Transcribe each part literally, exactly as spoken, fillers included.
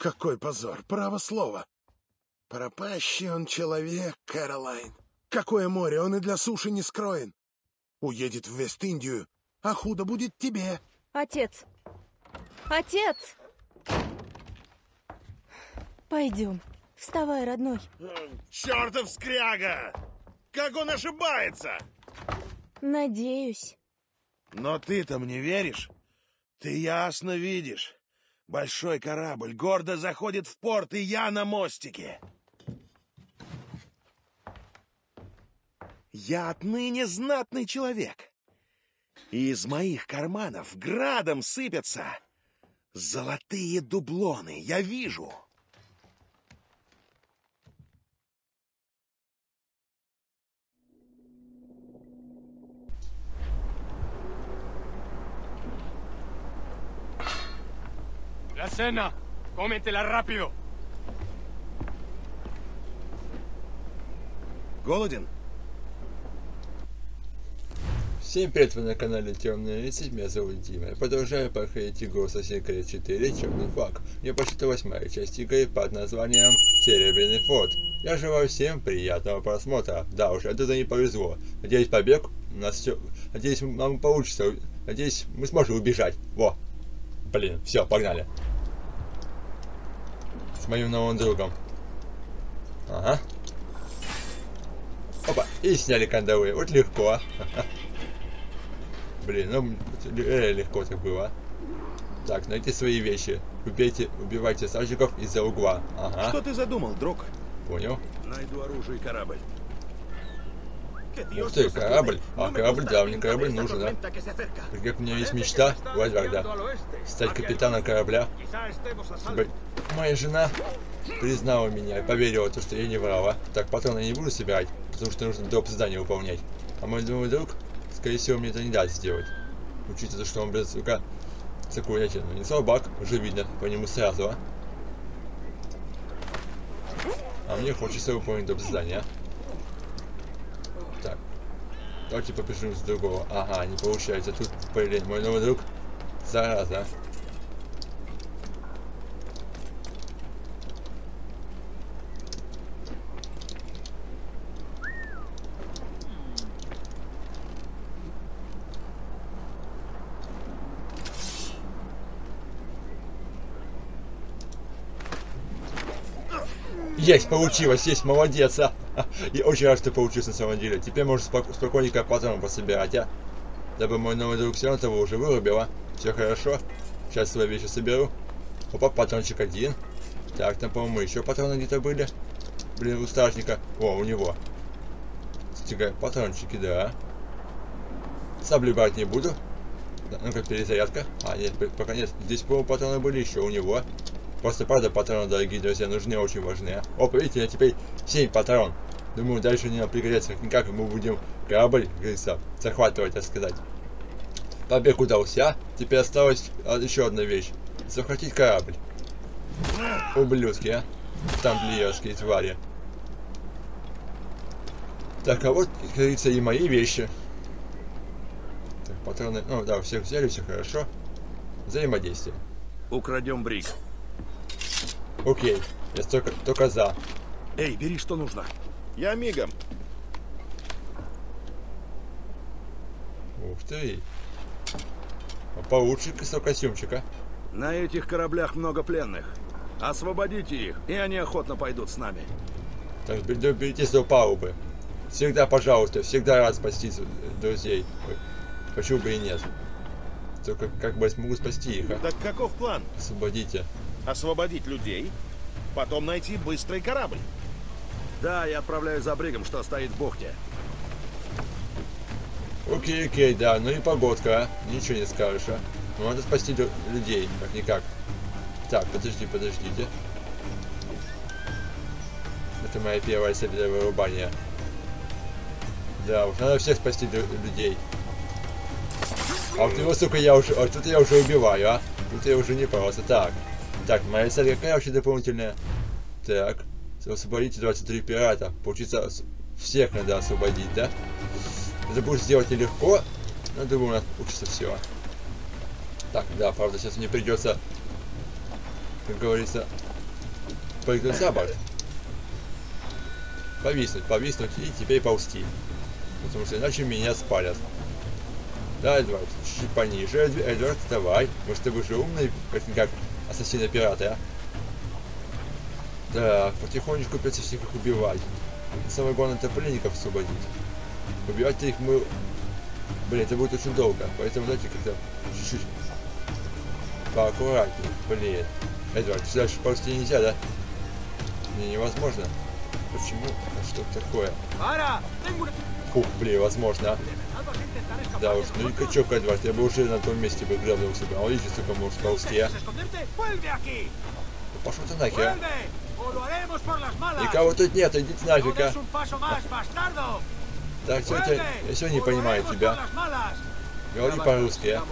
какой позор, право слово. Пропащий он человек, Кэролайн. Какое море, он и для суши не скроен. Уедет в Вест-Индию, а худо будет тебе. Отец! Отец! Пойдем. Вставай, родной. Чертов скряга! Как он ошибается! Надеюсь. Но ты-то мне веришь? Ты ясно видишь. Большой корабль гордо заходит в порт, и я на мостике. Я отныне знатный человек. И из моих карманов градом сыпятся золотые дублоны, я вижу. La cena, cómetela rápido. Голоден? Всем привет, вы на канале Темная Рыцарь, меня зовут Дима. Я продолжаю проходить игру Assassin's Creed четыре Черный флаг. Мне почти восьмая часть игры под названием Серебряный флот. Я желаю всем приятного просмотра. Да уж, это не повезло. Надеюсь, побег у нас все. Надеюсь, нам получится. Надеюсь, мы сможем убежать. Во! Блин, все, погнали. С моим новым другом. Ага. Опа, и сняли кандалы. Вот легко. Блин, ну э, легко так было. Так, найти свои вещи. Убейте, убивайте сажиков из-за угла. Ага. Что ты задумал, друг? Понял. Найду оружие и корабль. Ух ты, корабль. А корабль, да, мне корабль нужен, да? Как у меня есть мечта, Вальварда, стать капитаном корабля. Чтобы моя жена признала меня и поверила, то, что я не врала. Так, патроны я не буду собирать, потому что нужно доп. Задание выполнять. А мой новый друг, скорее всего, мне это не даст сделать. Учитывая, что он, блядь, сука, закурятин. Но не слабак, уже видно по нему сразу, а. А мне хочется выполнить доп. Задание. Так. Давайте попишем с другого. Ага, не получается. Тут, блин, мой новый друг. Зараза. Есть, получилось, есть, молодец, а. И очень рад, что получилось на самом деле. Теперь можно спок спокойненько патроны пособирать, а. Дабы мой новый друг все равно того уже вырубил, а. Все хорошо. Сейчас свои вещи соберу. Опа, патрончик один. Так, там, по-моему, еще патроны где-то были. Блин, у стражника. О, у него. Стигай, патрончики, да. Сабли брать не буду. Да, ну-ка, перезарядка. А, нет, пока нет. Здесь, по-моему, патроны были еще у него. Просто, правда, патроны, дорогие друзья, нужны, очень важны. Опа, видите, я теперь семь патрон. Думаю, дальше не нам пригодятся как никак, мы будем корабль, говорится, захватывать, так сказать. Побег удался. Теперь осталась еще одна вещь. Захватить корабль. Ублюдки, а. Тамплиерские твари. Так, а вот, как говорится, и мои вещи. Так, патроны, ну да, всех взяли, все хорошо. Взаимодействие. Украдем брик. Окей, я только, только за. Эй, бери, что нужно. Я мигом. Ух ты. А получше костюмчика. На этих кораблях много пленных. Освободите их, и они охотно пойдут с нами. Так, беритесь за палубы. Всегда, пожалуйста, всегда рад спасти друзей. Ой, почему бы и нет. Только как бы смогу спасти их, а? Так каков план? Освободите. Освободить людей, потом найти быстрый корабль. Да, я отправляюсь за бригом, что стоит в бухте. Окей, окей, да, ну и погодка, а? Ничего не скажешь, а? Ну, надо спасти людей, как-никак. Так, подожди, подождите. Это моя первая цель для вырубания. Да, уж надо всех спасти людей. А вот его, сука, я уже... А тут я уже убиваю, а? Тут я уже не просто. Так. Так, моя цель какая вообще дополнительная? Так. Освободите двадцать три пирата. Получится, всех надо освободить, да? Это будет сделать нелегко. Но думаю, у нас получится все. Так, да, правда, сейчас мне придется, как говорится, прыгнуть за борт. Повиснуть, повиснуть и теперь ползти. Потому что иначе меня спалят. Да, Эдвард, чуть пониже. Эдвард, давай. Может, ты уже умный, как, как ассасин-пираты, а? Да, потихонечку придется всех их убивать. Самое главное, это пленников освободить. Убивать их мы... Блин, это будет очень долго. Поэтому давайте как-то чуть-чуть поаккуратнее. Блин. Эдвард, дальше ползти нельзя, да? Не, невозможно. Почему? А что такое? Фух, блин, возможно. Да уж, ну и качок, Эдвард, я бы уже на том месте бы грабнулся бы. А он видите, сколько может ползти, а? Ну, пошел ты нахер, а? Никого тут нет, идите нафиг, а? Так, тетя, я все не понимаю тебя. Говори по-русски, а?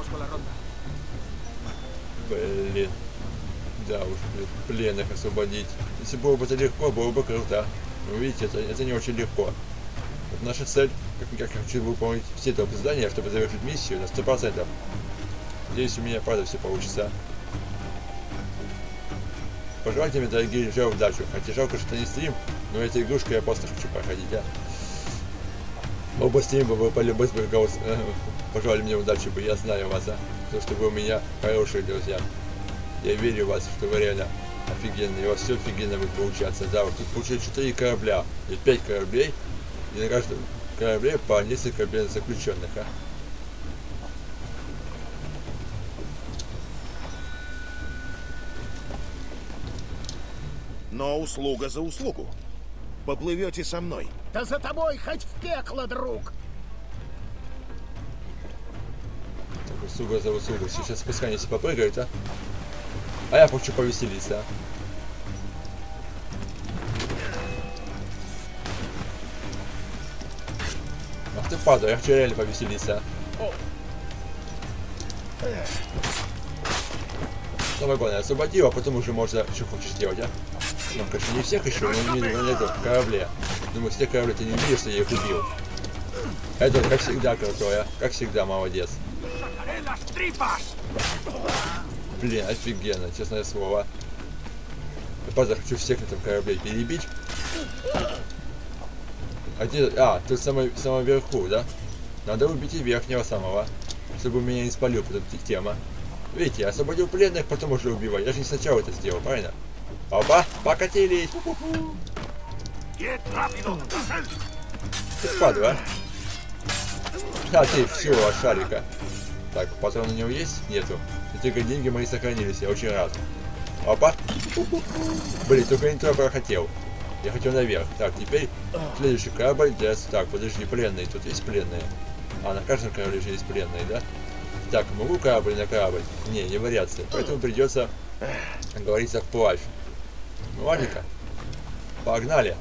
Блин. Да уж, блин, пленных освободить. Если было бы это легко, было бы круто. Но видите, это, это не очень легко. Вот наша цель, как я хочу выполнить все топ задания, чтобы завершить миссию на сто процентов. Надеюсь, у меня правда все получится. Пожелайте мне, дорогие друзья, удачу. Хотя жалко, что не стрим, но эта игрушка я просто хочу проходить, а. Оба стрима бы полюбить бы голос. Пожелали мне удачи бы, я знаю вас, а. Потому что вы у меня хорошие друзья. Я верю в вас, что вы реально офигенные, у вас все офигенно будет получаться. Да, вот тут получается четыре корабля, и пять кораблей, и на каждом корабле по несколько заключенных, а. Но услуга за услугу. Поплывете со мной. Да за тобой хоть в пекло, друг. Так, услуга за услугу. Сейчас пускай они все попрыгают, а. А я хочу повеселиться. Ах ты падай, я хочу реально повеселиться. Самое главное, освободил, а потом уже можно что хочешь делать, а? Ну, конечно, не всех еще, но не на этом корабле. Думаю, с тех кораблей ты не видишь, что я их убил. Это, как всегда, крутой, а? Как всегда, молодец. Блин, офигенно, честное слово. Я правда хочу всех на этом корабле перебить. А где... А, тут самый, самого верху, да? Надо убить и верхнего самого, чтобы меня не спалил под эту тему. Видите, я освободил пленных, потом уже убивать. Я же не сначала это сделал, правильно? Опа, покатились! Ты падла. А ты все, шарика. Так, патроны у него есть? Нету. И только деньги мои сохранились, я очень рад. Опа! Блин, только не туда хотел. Я хотел наверх. Так, теперь следующий корабль для... Так, подожди, пленные. Тут есть пленные? А, на каждом корабле же есть пленные, да? Так, могу корабль на корабль? Не, не вариация. Поэтому придется, как говорится, вплавь. Ну, ладненько. Погнали.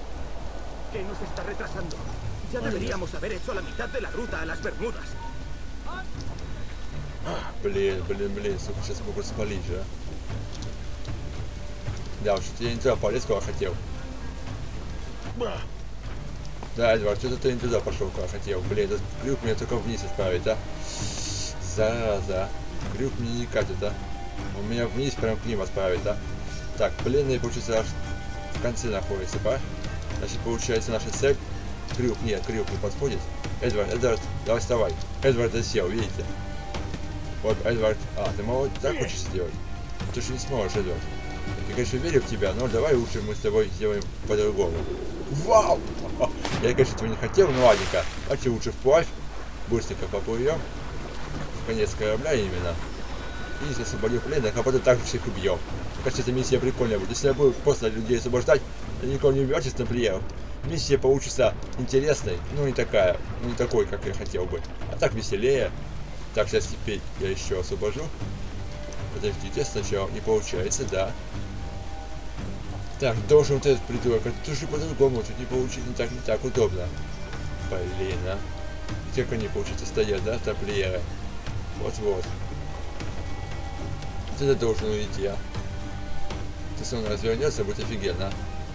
Блин, блин, блин, сука, сейчас могут спалить же. Да, уж я не туда полез, куда хотел. Да, Эдвард, что-то ты не туда пошел, куда хотел. Блин, этот крюк меня только вниз отправить, а? Зараза. Крюк мне не катит, а? Он меня вниз прям к ним отправит, а? Так, пленные, получается, аж в конце находится, па? Значит, получается, наша цель... Крюк, нет, крюк не подходит. Эдвард, Эдвард, давай вставай. Эдвард засел, видите? Вот, Эдвард... А, ты молод... так хочешь сделать? Ты же не сможешь, Эдвард. Я, конечно, верю в тебя, но давай лучше мы с тобой сделаем по-другому. Вау! Я, конечно, этого не хотел, но ладненько. Давайте лучше вплавь. Быстренько поплывем. В конец корабля именно. И если освободил пленных, а потом также всех убьем. Кажется, эта миссия прикольная будет. Если я буду просто людей освобождать, я никого не убивать из тамплиеров. Миссия получится интересной, но не такая, ну не такой, как я хотел бы. А так веселее. Так, сейчас теперь я еще освобожу. Подождите, сначала не получается, да. Так, должен вот этот придурок. Это тоже по-другому, тут не получится, не так, не так удобно. Блин, а. Как они, получится, стоят, да, тамплиеры? Вот-вот. Вот это должен уйти, а. Если он развернется, будет офигенно.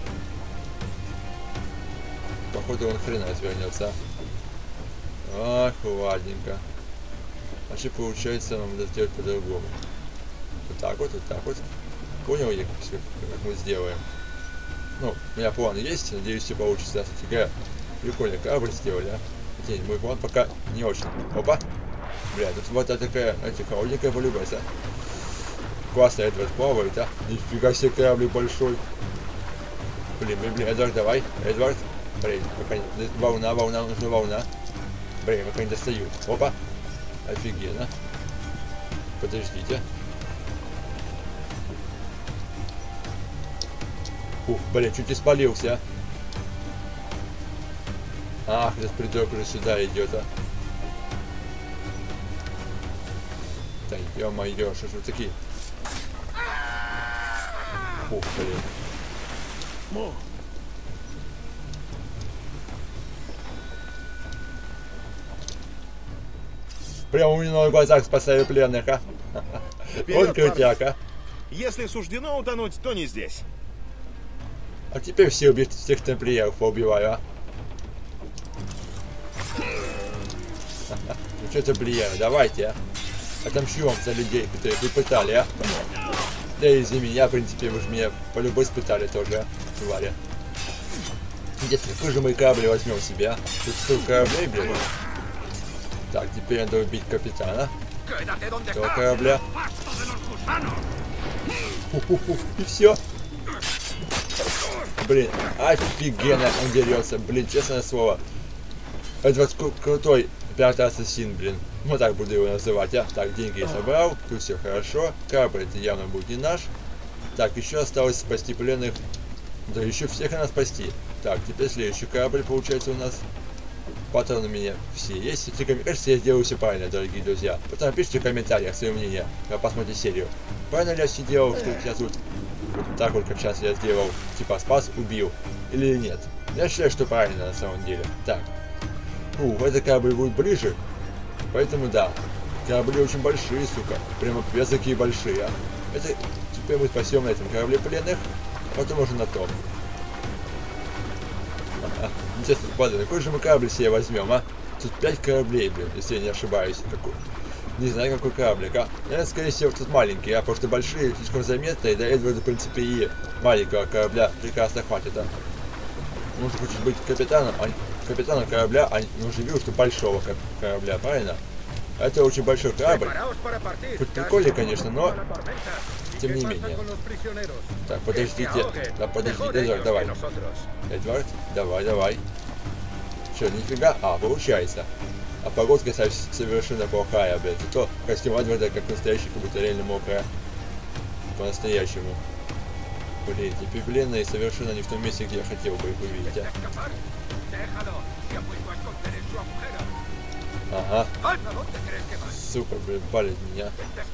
Походу он хрена развернется. Ах, ладненько. Значит, получается, нам надо сделать по-другому. Вот так вот, вот так вот. Понял я, как мы сделаем? Ну, у меня план есть, надеюсь, все получится. Кстати, прикольно корабль сделали, а. Хотя мой план пока не очень. Опа! Бля, тут вот такая, эти холодненькая полюбается. Классно Эдвард плавает, а. Нифига себе корабль большой. Блин, блин, блин, Эдвард, давай. Эдвард. Блин, пока не... волна, волна, нужна волна. Блин, пока не достают. Опа. Офигенно. Подождите. Ух, блин, чуть не спалился. Ах, этот придурок уже сюда идет, а. Да ё-моё, что ж вы такие? Ух, блин. Прямо у меня на глазах спасаю пленных, а? Вот крутяк, а. Если суждено утонуть, то не здесь. А теперь все убить всех тамплиеров поубиваю, а? Ну что тамплиеры, давайте, а? Отомщу вам за людей, которые вы пытали, а? Да и за меня, в принципе, вы же меня по-любому испытали тоже, а? Твари. Если какой же мы корабль возьмем себе, а? Тут столько кораблей, блин. Так, теперь надо убить капитана этого корабля. Ху-ху-ху. И все. Блин, офигенно он дерется. Блин, честное слово. Это вот крутой пиратор-ассасин, блин. Вот так буду его называть, а. Так, деньги я собрал. Тут все хорошо. Корабль это явно будет не наш. Так, еще осталось спасти пленных. Да еще всех надо спасти. Так, теперь следующий корабль получается у нас. Патроны у меня все есть. Мне кажется, я сделаю все правильно, дорогие друзья. Потом напишите в комментариях свое мнение, когда посмотрите серию. Правильно ли я все делал, что сейчас тут вот так вот, как сейчас я сделал, типа спас, убил, или нет? Я считаю, что правильно на самом деле. Так. Фу, этот корабль будет ближе. Поэтому да. Корабли очень большие, сука. Прямо пипец такие большие, а. Это теперь мы спасем на этом корабле пленных, потом уже на том. Интересно, ладно, какой же мы корабль себе возьмем, а? Тут пять кораблей, блин, если я не ошибаюсь. Какой... Не знаю, какой кораблик, а? Наверное, скорее всего, тут маленький, а? Потому что большие слишком заметные, да Эдварда, в принципе, и маленького корабля прекрасно хватит, а? Он же хочет быть капитаном, а... капитаном корабля, а не уже видел, что большого корабля, правильно? Это очень большой корабль. Хоть прикольный, конечно, но... Тем не менее. Так, подождите. Да, подожди, Эдвард, давай. Эдвард, давай, давай. Че, нифига? А, получается. А погодка совершенно плохая, блядь. Зато костюм Эдварда как настоящий, как будто реально мокрая. По-настоящему. Блин, теперь пленные совершенно не в том месте, где я хотел бы их увидеть, а. Ага. Сука, блин, палит меня.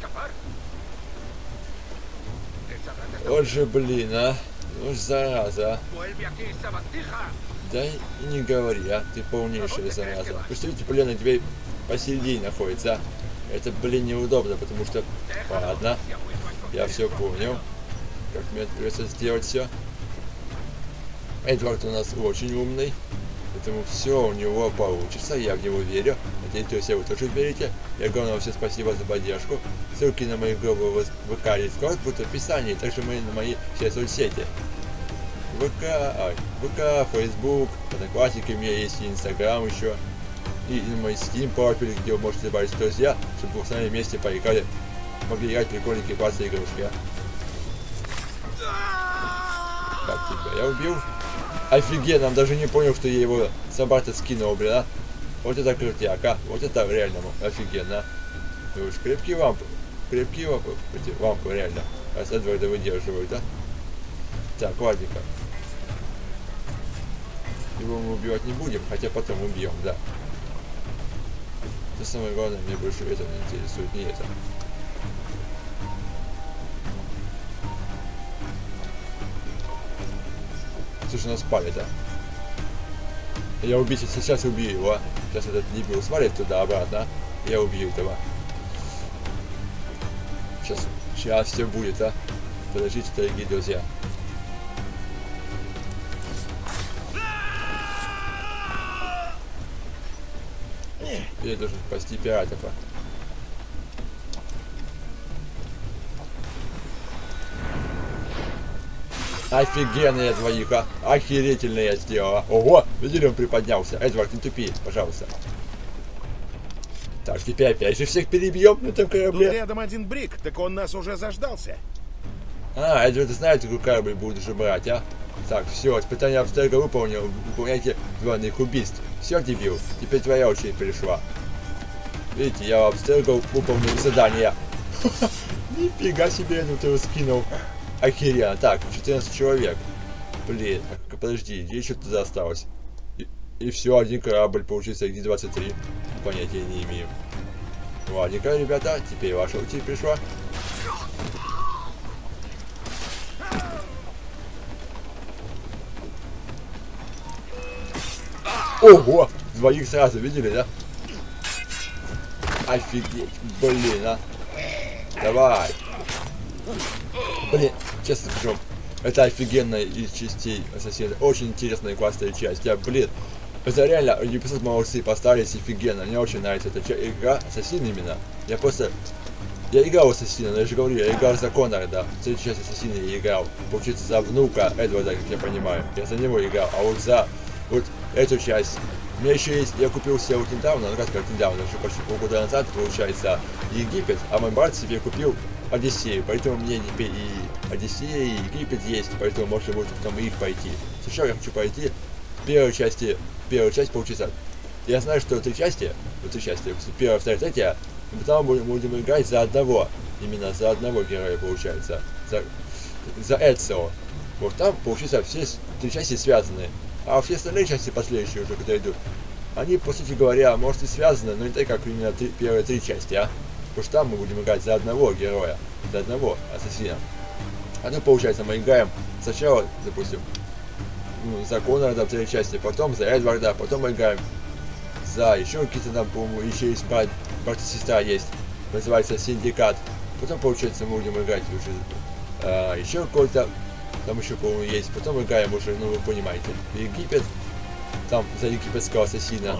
Вот же, блин, а. Ну ж зараза. Да и не говори, а. Ты полнейшая зараза. Представьте, пленный теперь посередине находится. Это, блин, неудобно, потому что... Ладно. Я все понял. Как мне придется сделать все. Эдвард у нас очень умный. Поэтому все у него получится. Я в него верю. Надеюсь, вы тоже верите. И огромное всем спасибо за поддержку. Ссылки на мои группы в ВК и Дискорд будут в описании. Также мои, на мои все соцсети. ВК, ай, ВК, Фейсбук, Одноклассники, у меня есть и Инстаграм еще. И, и мой Steam профиль, где вы можете добавить друзья, чтобы вы с нами вместе поиграли. Могли играть прикольненькие классные игрушки. Так, тебя я убил. Офигенно, он даже не понял, что я его собрать скинул, блин, а. Вот это крутяк, а. Вот это реально офигенно. Вы уж крепкие вампы. Крепкие вампы. Эти вампы реально. А с Эдварда выдерживают, а. Так, ладненько. Его мы убивать не будем, хотя потом убьем, да. Это самое главное, мне больше это не интересует, не это. Слушай, нас палит, а? Я убить, если сейчас убью его. Сейчас этот дебил свалит туда-обратно. Я убью этого. Сейчас, сейчас все будет, а? Подождите, дорогие друзья. Я должен спасти пиратов, а? Офигенная двоиха. Охерительно я сделала. Ого, видели, он приподнялся. Эдвард, не тупи, пожалуйста. Так, теперь опять же всех перебьем на этом корабле. Тут рядом один брик, так он нас уже заждался. А, Эдвард, знаете, какой корабль будешь брать, а? Так, все, испытание обстрела выполнил. Выполняйте двойных убийств. Все, дебил, теперь твоя очередь пришла. Видите, я обстрел выполнил задание. Нифига себе, ну ты его скинул. Охеренно. Так, четырнадцать человек. Блин, так, подожди, где еще туда осталось? И, и все, один корабль получился, где двадцать три. Понятия не имею. Ладненько, ребята, теперь ваша очередь пришла. Ого! Двоих сразу видели, да? Офигеть, блин, а. Давай. Блин, честно скажу, это офигенная из частей Ассасина. Очень интересная классная часть. Я, блин, это реально, Ubisoft молодцы, постарались офигенно. Мне очень нравится эта игра, Ассасин именно. Я просто... Я играл в Ассасина, но я же говорю, я играл за Коннора, да. В следующей части Ассасина я играл. Получится, за внука Эдварда, как я понимаю. Я за него играл, а вот за... Вот эту часть. У меня еще есть, я купил себе вот недавно, ну как сказать недавно, уже почти полгода назад, получается, Египет, а мой брат себе купил Одиссею, поэтому мне теперь и Одиссея, и Египет есть, поэтому можно будет потом их пойти. Сначала я хочу пойти в первой части, первая часть получится. Я знаю, что три части, вот три части, первая, вторая, третья, и потом будем, будем играть за одного, именно за одного героя получается, за, за Эцио. Вот там, получится, все три части связаны. А все остальные части последующие уже, когда идут, они, по сути говоря, может и связаны, но не так, как именно три, первые три части, а? Потому что там мы будем играть за одного героя, за одного ассасина. А ну, получается, мы играем сначала, допустим, ну, за Коннора в третьей части, потом за Эдварда, потом мы играем за еще какие-то там, по-моему, еще есть брат, брат и сестра есть, называется Синдикат. Потом, получается, мы будем играть уже а, еще какой-то. Там еще, по-моему, есть. Потом играем уже, ну вы понимаете, Египет. Там за египетского ассасина.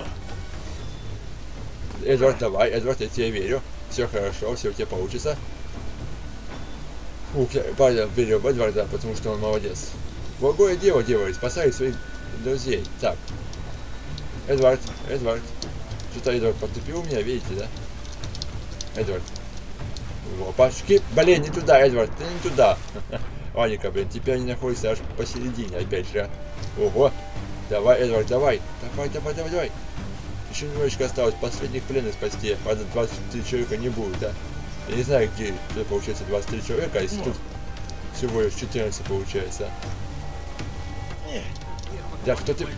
Эдвард, давай, Эдвард, я тебе верю. Все хорошо, все у тебя получится. Ух, я верю в Эдварда, потому что он молодец. Благое дело делает, спасает своих друзей. Так. Эдвард, Эдвард. Что-то Эдвард подтупил у меня, видите, да? Эдвард. Опачки. Блин, не туда, Эдвард, ты не туда. Ладненько, блин, теперь они находятся аж посередине, опять же. Ого. Давай, Эдвард, давай. Давай, давай, давай, давай. Еще немножечко осталось последних пленных спасти. Правда, двадцать три человека не будет, да? Я не знаю, где тут получается двадцать три человека, если тут всего лишь четырнадцать получается. Да, кто ты?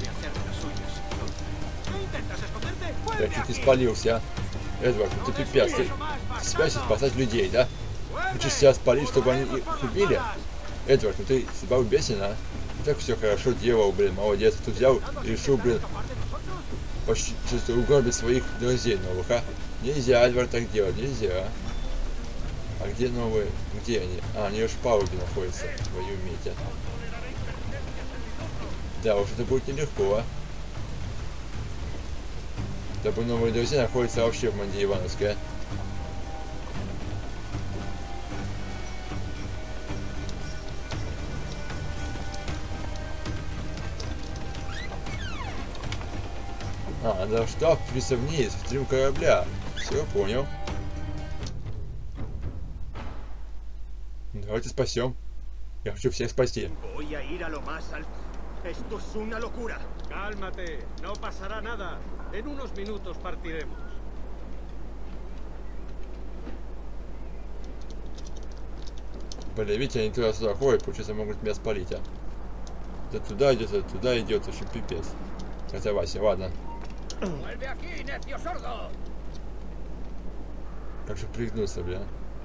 Я чуть не спалился, а. Эдвард, ну ты пипец, ты себя спасать людей, да? Хочешь себя спалить, чтобы они их убили? Эдвард, ну ты себя бесен, а? Так все хорошо делал, блин, молодец. Тут взял и решил, блин, почти чисто угробить своих друзей новых, а? Нельзя, Эдвард, так делать, нельзя. А где новые? Где они? А, они уж в палубе находятся, твою медь, а. Да, уж это будет нелегко, а. Дабы новые друзья находятся вообще в Манде Ивановской, а. А, да штаб впился вниз, в трюм корабля. Все, понял. Давайте спасем. Я хочу всех спасти. Блин, видите, они туда-сюда ходят, получается, могут меня спалить, а. Да туда идет, а туда идет, в общем, пипец. Хотя, Вася, ладно. Как же пригнуться, бля.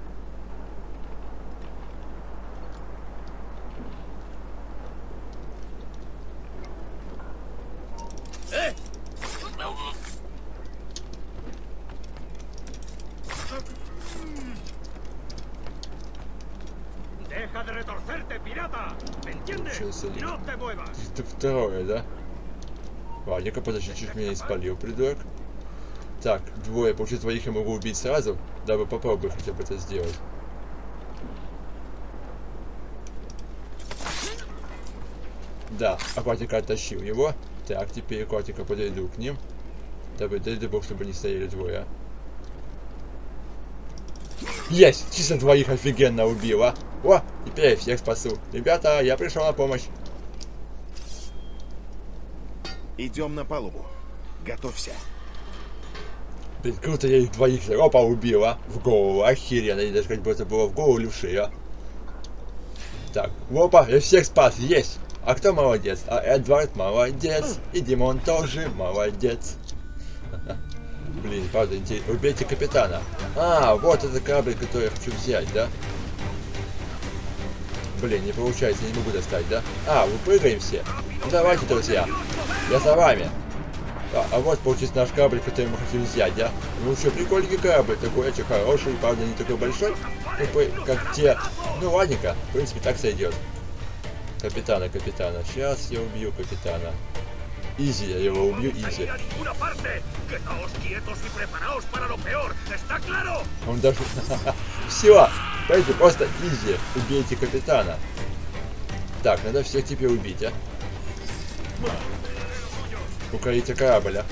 Deja de retorcerte, pirata. ¿Me entiendes? No te muevas. Это второе, да? Ладненько, подожди, чуть меня не спалил, придурок. Так, двое, получается, двоих я могу убить сразу, дабы попробую хотя бы это сделать. Да, акватика оттащил его. Так, теперь акватика подойду к ним. Дабы, дай бог, чтобы не стояли двое. Есть! Чисто двоих офигенно убила. О, теперь я всех спасу. Ребята, я пришел на помощь. Идем на палубу. Готовься. Блин, круто, я их двоих опа убила. В голову, охеренно. И даже как бы это было в голову или в шею. Так, опа, я всех спас, есть. А кто молодец? А Эдвард молодец. И Димон тоже молодец. Блин, правда, интересно. Убейте капитана. А, вот это корабль, который я хочу взять, да? Блин, не получается, не могу достать, да? А, вы прыгаем все. Ну, давайте, друзья. Я за вами. А, а вот, получится, наш корабль, который мы хотим взять, да? Ну что, прикольный корабль, такой очень хороший, правда, не такой большой, такой, как те. Ну, ладненько, в принципе, так сойдет. Капитана, капитана. Сейчас я убью капитана. Изи, я его убью, изи. Он даже... Все, пойду, просто изи. Убейте капитана. Так, надо всех теперь убить, а. Укорите корабля.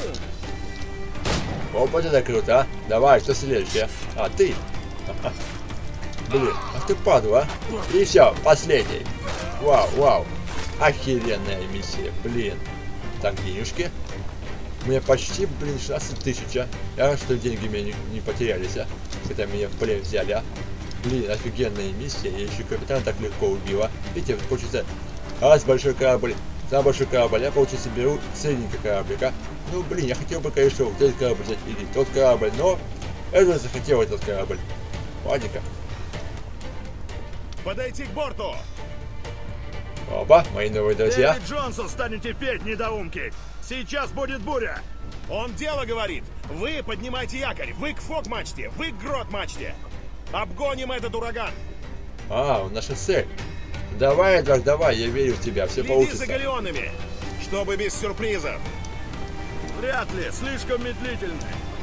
Опа, это круто, а. Давай, что следующее? А, ты. Блин, ах ты падла. И все, последний. Вау, вау. Охеренная миссия, блин. Так, денежки. У меня почти, блин, шестнадцать тысяч, а. Я рад, что деньги меня не, не потерялись, а. Когда меня в плен взяли, а. Блин, офигенная миссия. Я еще капитана так легко убила. Видите, получится, раз большой корабль, за большой корабль, я, получается, беру средненький кораблик, а. Ну, блин, я хотел бы, конечно, вот этот корабль взять или тот корабль, но Эдвард захотел этот корабль. Ладненько. Подойти к борту! Опа, мои новые друзья. Дэвид Джонсон станет терпеть, недоумки! Сейчас будет буря! Он дело говорит! Вы поднимайте якорь! Вы к фок-мачте! Вы к грот-мачте! Обгоним этот ураган! А, он наша цель. Давай, Эдвард, давай, я верю в тебя, все Следи получится. за галеонами, чтобы без сюрпризов. Вряд ли, слишком медлительны.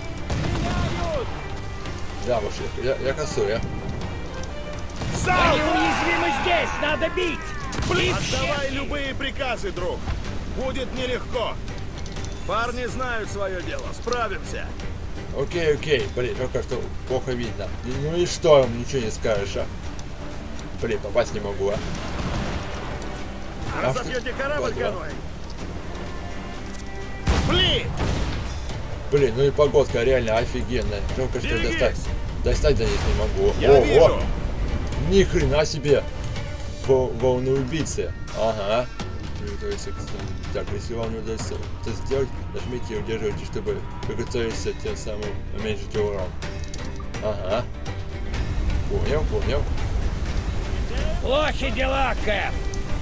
Да, вообще, я, я косую. Залп! Неуязвимы здесь, надо бить! Отдавай любые приказы, друг. Будет нелегко. Парни знают свое дело, справимся. Окей, окей, блин, только что плохо видно. Ну и что, ничего не скажешь, а? Блин, попасть не могу, а? А разобьете корабль каноэ? Блин! Блин, ну и погодка реально офигенная. Только что достать, достать до них не могу. Я О, вижу. о! Ни хрена себе! Вол волноубийцы. Ага. Так, если вам не удастся это сделать, нажмите и удерживайте, чтобы приготовиться, тем самым уменьшить урон. Ага. Понял, понял. Плохи дела, Кэп!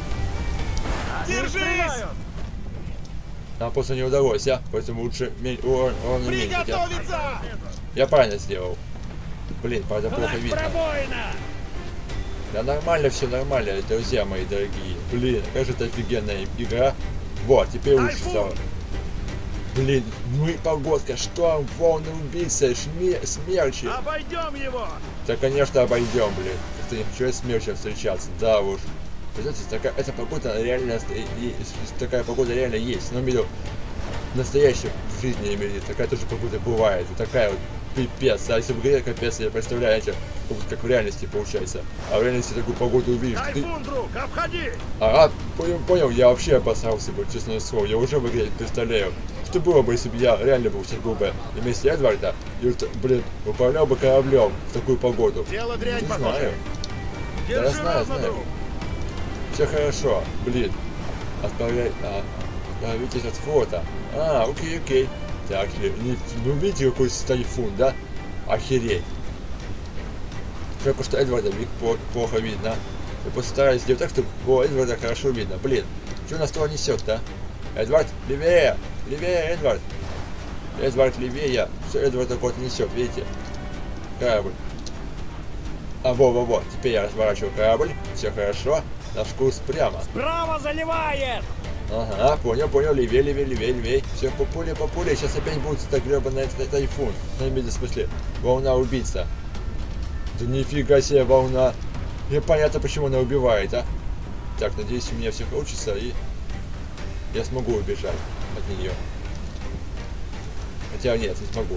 Держись! Нам просто не удалось, а? Поэтому лучше урон, урон уменьшить, а? Приготовиться! Я правильно сделал. Блин, правда, плохо видно. Пробоина! Да нормально, все нормально, друзья мои дорогие. Блин, какая же это офигенная игра. Вот, теперь лучше стало. Блин, ну и погодка, шторм, волны, убийцы, шме смерчи. Обойдем его! Да, конечно, обойдем, блин. Как-то не хочу я с смерчем встречаться, да уж. Вы знаете, такая, эта погода реально, такая погода реально есть. Но, имею настоящая в жизни, имею такая тоже погода бывает. И такая вот пипец. А если в игре капец, я представляю, как в реальности получается. А в реальности такую погоду увидишь. Тайфун, Ты... друг, обходи! Ага, понял, понял, я вообще опасался бы, честное слово. Я уже в игре представляю, что было бы, если бы я реально был сейчас был бы на месте Эдварда и, блин, управлял бы кораблем в такую погоду. Дело дрянь, Не похоже. знаю. Держи Да, я знаю, ровно, знаю. друг! Все хорошо, блин. Отправляй. А, отправитесь от флота. А, окей, окей. Так, не, ну видите, какой тайфун, да? Охереть. Только что Эдварда плохо видно. Я постараюсь сделать так, чтобы было Эдварда хорошо видно. Блин, что нас туда несет-то? Эдвард, левее! Левее, Эдвард! Эдвард, левее! Все, Эдвард куда-то несет, видите? Корабль. А, во-во-во, теперь я разворачиваю корабль. Все хорошо. Наш курс прямо. Справа заливает! Ага, понял, понял, левее, левее, левее, левее. Все, по пуле, по пуле. Сейчас опять будет так гребаный тайфун. На имею в смысле, волна убийца. Да нифига себе волна. Не понятно, почему она убивает, а. Так, надеюсь, у меня все получится, и я смогу убежать от нее. Хотя нет, не смогу.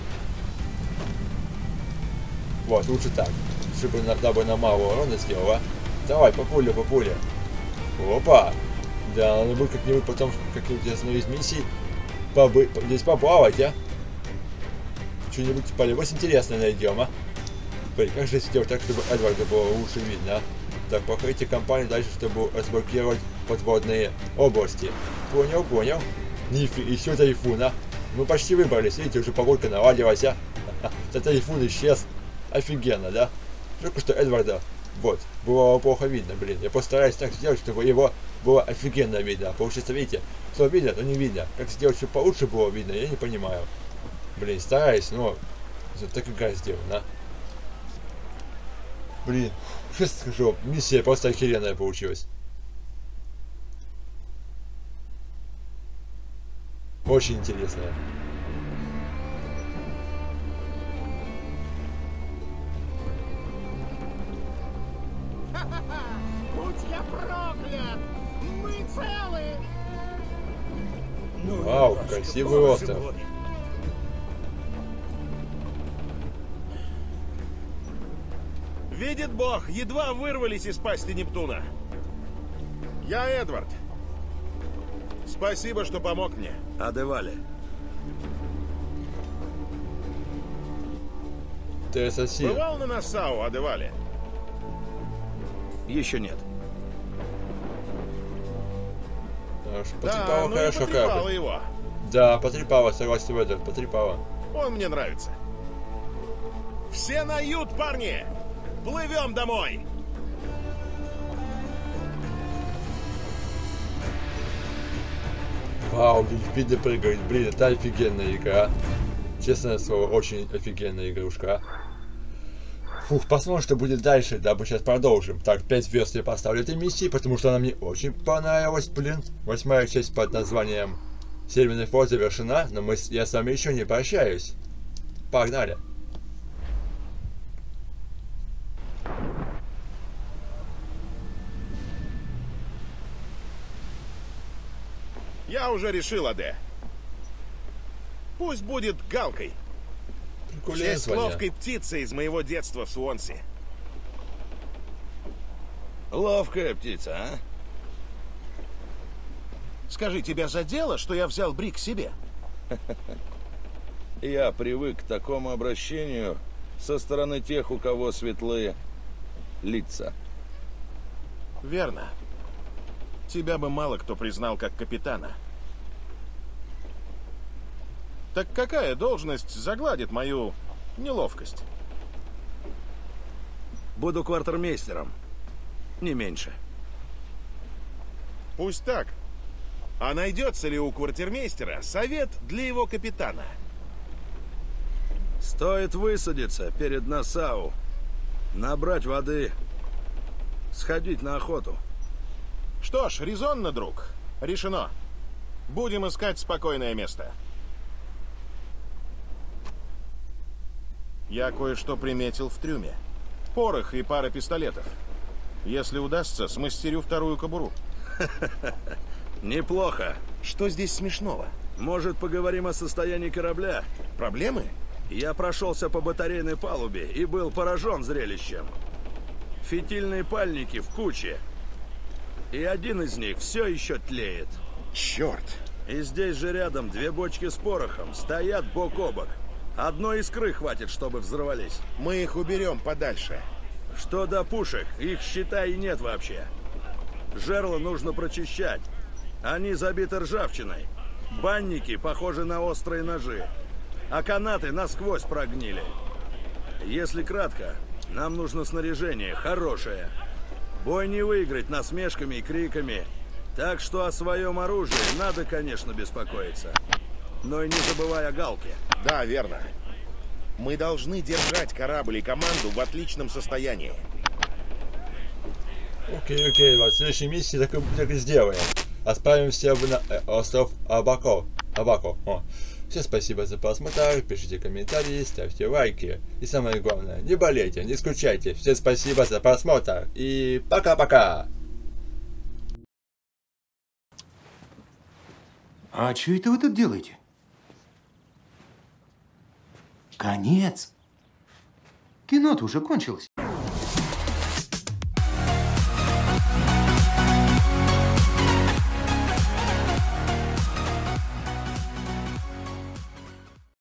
Вот, лучше так. Чтобы иногда бы на мало урона сделала. Давай, по пуле, по пуле. Опа! Да, надо будет как-нибудь потом, как-нибудь остановить миссии. Побы... Здесь поплавать, а? Что-нибудь полюбось интересное найдем, а? Блин, как же сделать так, чтобы Эдварда было лучше видно, а? Так, походите компанию дальше, чтобы разблокировать подводные области. Понял, понял. Нифи, еще тайфун, а? Мы почти выбрались, видите, уже погодка наладилась, а? Ха-ха, тайфун исчез. Офигенно, да? Только что Эдварда, вот, было плохо видно, блин. Я постараюсь так сделать, чтобы его было офигенно видно. А получится, видите, что видно, то не видно. Как сделать, чтобы получше было видно, я не понимаю. Блин, стараюсь, но так игра сделана. Блин, что скажу, миссия просто охеренная получилась. Очень интересная. Будь я проклят! Мы целы! Вау, красивый остров. Видит Бог, едва вырвались из пасти Нептуна. Я Эдвард. Спасибо, что помог мне. Адевале. Ты ассасин. Бывал на Нассау, Адевале? Еще нет. Потрепало, да, хорошо, ну и потрепало корабль. его. Да, потрепало, согласен в этом, потрепало. Он мне нравится. Все на ют, парни! Плывем домой! Вау, дельфины прыгают, блин, это офигенная игра. Честное слово, очень офигенная игрушка. Фух, посмотрим, что будет дальше, да, мы сейчас продолжим. Так, пять звезд я поставлю этой миссии, потому что она мне очень понравилась, блин. Восьмая часть под названием Северный флот завершена, но мы, я с вами еще не прощаюсь. Погнали. Я уже решил, Аде. Пусть будет галкой. В честь ловкой птицы из моего детства в Суонси. Ловкая птица, а? Скажи, тебя задело, что я взял Брик себе? Я привык к такому обращению со стороны тех, у кого светлые лица. Верно. Тебя бы мало кто признал как капитана. Так какая должность загладит мою неловкость? Буду квартирмейстером. Не меньше. Пусть так. А найдется ли у квартирмейстера совет для его капитана? Стоит высадиться перед Нассау, набрать воды, сходить на охоту. Что ж, резонно, друг. Решено. Будем искать спокойное место. Я кое-что приметил в трюме. Порох и пара пистолетов. Если удастся, смастерю вторую кобуру. Неплохо. Что здесь смешного? Может, поговорим о состоянии корабля? Проблемы? Я прошелся по батарейной палубе и был поражен зрелищем. Фитильные пальники в куче. И один из них все еще тлеет. Черт! И здесь же рядом две бочки с порохом стоят бок о бок. Одной искры хватит, чтобы взорвались. Мы их уберем подальше. Что до пушек, их, считай, и нет вообще. Жерла нужно прочищать. Они забиты ржавчиной. Банники похожи на острые ножи. А канаты насквозь прогнили. Если кратко, нам нужно снаряжение хорошее. Бой не выиграть насмешками и криками. Так что о своем оружии надо, конечно, беспокоиться. Но и не забывай о галке. Да, верно. Мы должны держать корабль и команду в отличном состоянии. Окей, окей, вот в следующей миссии так и, так и сделаем. Отправимся в на, э, остров Абако. Абако. О. Всем спасибо за просмотр, пишите комментарии, ставьте лайки. И самое главное, не болейте, не скучайте. Всем спасибо за просмотр и пока-пока. А что это вы тут делаете? Конец. Кино-то уже кончилось.